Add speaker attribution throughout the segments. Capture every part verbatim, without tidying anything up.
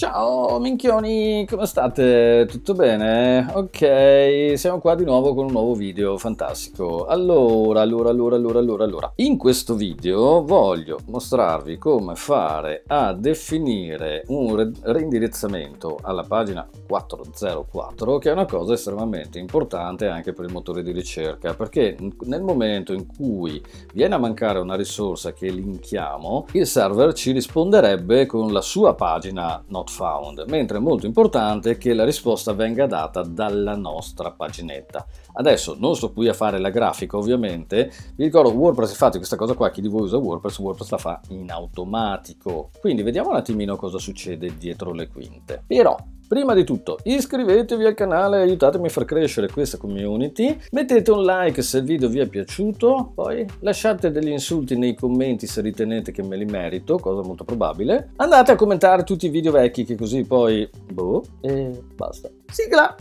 Speaker 1: Ciao minchioni, come state? Tutto bene? Ok, siamo qua di nuovo con un nuovo video fantastico. Allora, allora, allora, allora, allora, allora. In questo video voglio mostrarvi come fare a definire un reindirizzamento alla pagina quattrocentoquattro, che è una cosa estremamente importante anche per il motore di ricerca, perché nel momento in cui viene a mancare una risorsa che linkiamo, il server ci risponderebbe con la sua pagina not found, mentre è molto importante che la risposta venga data dalla nostra paginetta. Adesso non sto qui a fare la grafica, ovviamente. Vi ricordo WordPress, infatti questa cosa qua, chi di voi usa WordPress, WordPress la fa in automatico, quindi vediamo un attimino cosa succede dietro le quinte. Però prima di tutto iscrivetevi al canale, aiutatemi a far crescere questa community, mettete un like se il video vi è piaciuto, poi lasciate degli insulti nei commenti se ritenete che me li merito, cosa molto probabile, andate a commentare tutti i video vecchi che così poi boh, e basta. Sigla!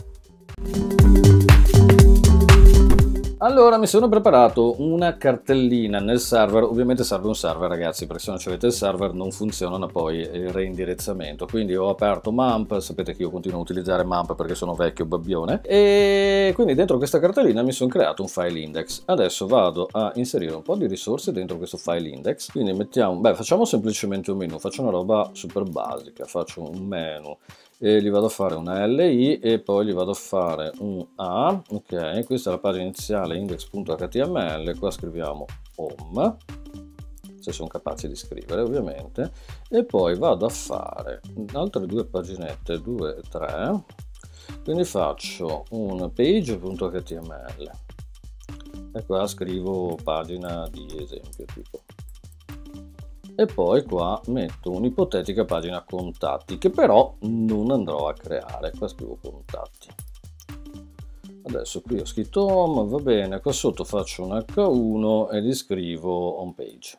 Speaker 1: Allora, mi sono preparato una cartellina nel server, ovviamente serve un server ragazzi, perché se non avete il server non funziona poi il reindirizzamento, quindi ho aperto Mump, sapete che io continuo a utilizzare Mump perché sono vecchio babbione, e quindi dentro questa cartellina mi sono creato un file index. Adesso vado a inserire un po' di risorse dentro questo file index, quindi mettiamo, beh facciamo semplicemente un menu, faccio una roba super basica, faccio un menu, e gli vado a fare una li e poi gli vado a fare un a, ok, questa è la pagina iniziale index.html, qua scriviamo home, se sono capace di scrivere ovviamente, e poi vado a fare altre due paginette, due e tre, quindi faccio un page.html e qua scrivo pagina di esempio tipo. E poi qua metto un'ipotetica pagina contatti che però non andrò a creare, qua scrivo contatti. Adesso qui ho scritto home, va bene, qua sotto faccio un acca uno e gli scrivo home page.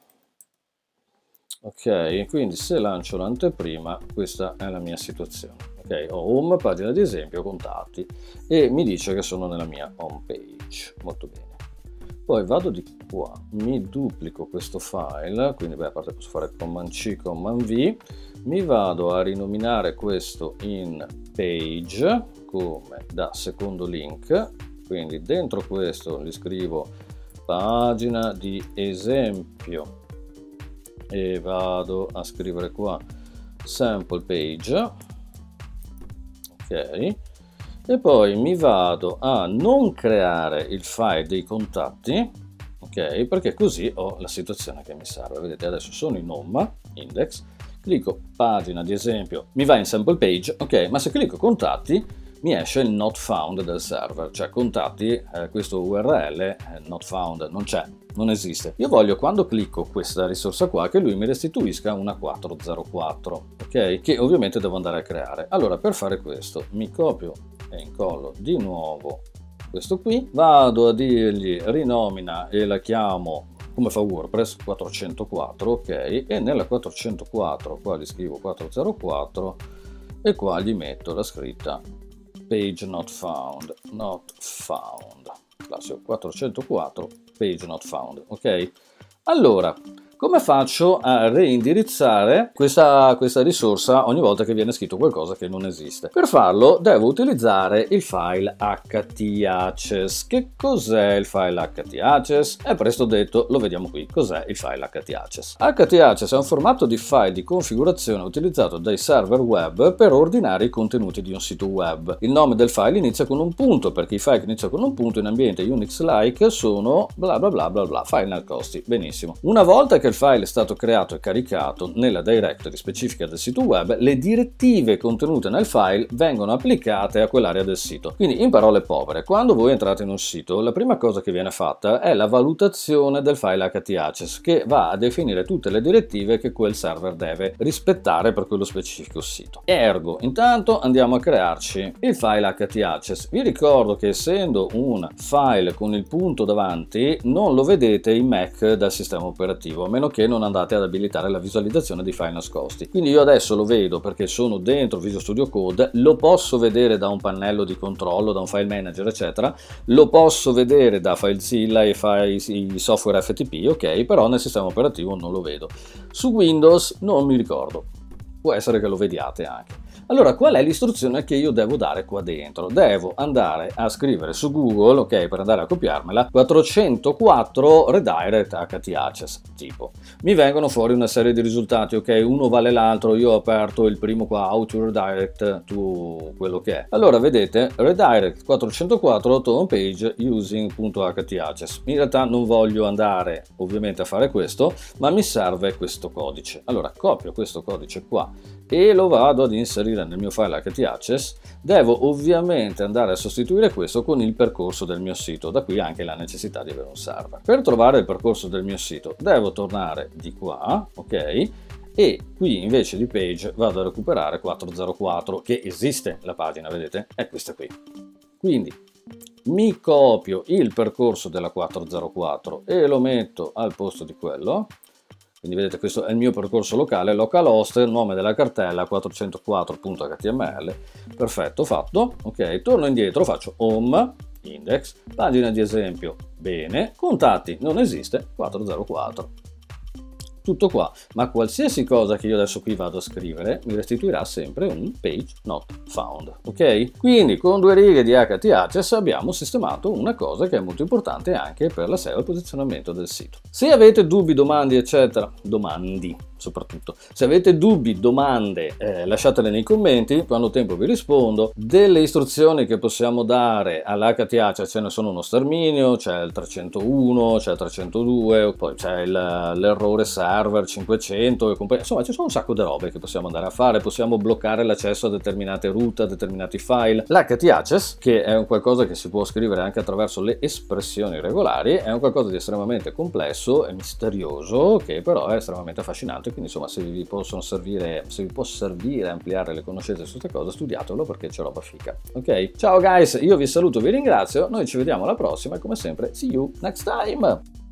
Speaker 1: Ok, quindi se lancio l'anteprima questa è la mia situazione. Ok, ho home, pagina di esempio, contatti e mi dice che sono nella mia home page, molto bene. Poi vado di qua, mi duplico questo file, quindi beh, a parte posso fare command C, command V, mi vado a rinominare questo in page come da secondo link, quindi dentro questo gli scrivo pagina di esempio e vado a scrivere qua sample page, ok. E poi mi vado a non creare il file dei contatti, ok, perché così ho la situazione che mi serve. Vedete, adesso sono in home, index, clicco pagina di esempio, mi va in sample page, ok, ma se clicco contatti mi esce il not found del server, cioè contatti, eh, questo U R L eh, not found, non c'è, non esiste. Io voglio, quando clicco questa risorsa qua, che lui mi restituisca una quattrocentoquattro, ok, che ovviamente devo andare a creare. Allora, per fare questo mi copio e incollo di nuovo questo qui, vado a dirgli rinomina e la chiamo come fa WordPress quattrocentoquattro, ok, e nella quattrocentoquattro qua gli scrivo quattrocentoquattro e qua gli metto la scritta page not found, not found, classico quattrocentoquattro page not found, ok. Allora, come faccio a reindirizzare questa, questa risorsa ogni volta che viene scritto qualcosa che non esiste? Per farlo devo utilizzare il file htacess. Che cos'è il file htacess? È presto detto, lo vediamo qui. Cos'è il file htacess? Htacess è un formato di file di configurazione utilizzato dai server web per ordinare i contenuti di un sito web. Il nome del file inizia con un punto, perché i file che iniziano con un punto in ambiente Unix-like sono bla bla bla bla bla, file nascosti. Benissimo. Una volta che il file è stato creato e caricato nella directory specifica del sito web, le direttive contenute nel file vengono applicate a quell'area del sito. Quindi, in parole povere, quando voi entrate in un sito, la prima cosa che viene fatta è la valutazione del file htacess, che va a definire tutte le direttive che quel server deve rispettare per quello specifico sito. Ergo, intanto andiamo a crearci il file htacess. Vi ricordo che essendo un file con il punto davanti, non lo vedete in Mac dal sistema operativo, a meno che non andate ad abilitare la visualizzazione di file nascosti. Quindi io adesso lo vedo perché sono dentro Visual Studio Code, lo posso vedere da un pannello di controllo, da un file manager eccetera, lo posso vedere da FileZilla e file, i software F T P, ok, però nel sistema operativo non lo vedo. Su Windows non mi ricordo. può essere che lo vediate anche. Allora, qual è l'istruzione che io devo dare qua dentro? Devo andare a scrivere su Google, ok, per andare a copiarmela, quattrocentoquattro redirect htaccess, tipo. Mi vengono fuori una serie di risultati, ok, uno vale l'altro, io ho aperto il primo qua, how to redirect to quello che è. Allora, vedete, redirect quattrocentoquattro to home page using.htaccess. In realtà non voglio andare ovviamente a fare questo, ma mi serve questo codice. Allora, copio questo codice qua e lo vado ad inserire nel mio file htaccess. Devo ovviamente andare a sostituire questo con il percorso del mio sito, da qui anche la necessità di avere un server. Per trovare il percorso del mio sito devo tornare di qua, ok, e qui invece di page vado a recuperare quattrocentoquattro, che esiste la pagina, vedete? È questa qui. Quindi mi copio il percorso della quattrocentoquattro e lo metto al posto di quello. Quindi vedete, questo è il mio percorso locale, localhost, il nome della cartella quattrocentoquattro punto h t m l, perfetto, fatto, ok, torno indietro, faccio home, index, pagina di esempio, bene, contatti, non esiste, quattrocentoquattro. Tutto qua, ma qualsiasi cosa che io adesso qui vado a scrivere mi restituirà sempre un page not found, ok? Quindi con due righe di htaccess abbiamo sistemato una cosa che è molto importante anche per la S E O e il posizionamento del sito. Se avete dubbi, domande, eccetera, domandi soprattutto, se avete dubbi, domande, eh, lasciatele nei commenti, quando ho tempo vi rispondo. Delle istruzioni che possiamo dare all'htaccess ce ne sono uno sterminio, c'è il trecentouno, c'è il trecentodue, poi c'è l'errore server cinquecento e compagnia. Insomma, ci sono un sacco di robe che possiamo andare a fare, possiamo bloccare l'accesso a determinate route, a determinati file. L'htaccess, che è un qualcosa che si può scrivere anche attraverso le espressioni regolari, è un qualcosa di estremamente complesso e misterioso, che però è estremamente affascinante. Quindi insomma, se vi possono servire, se vi può servire a ampliare le conoscenze su queste cose, studiatelo perché c'è roba fica. Ok? Ciao guys, io vi saluto, vi ringrazio, noi ci vediamo alla prossima e come sempre, see you next time!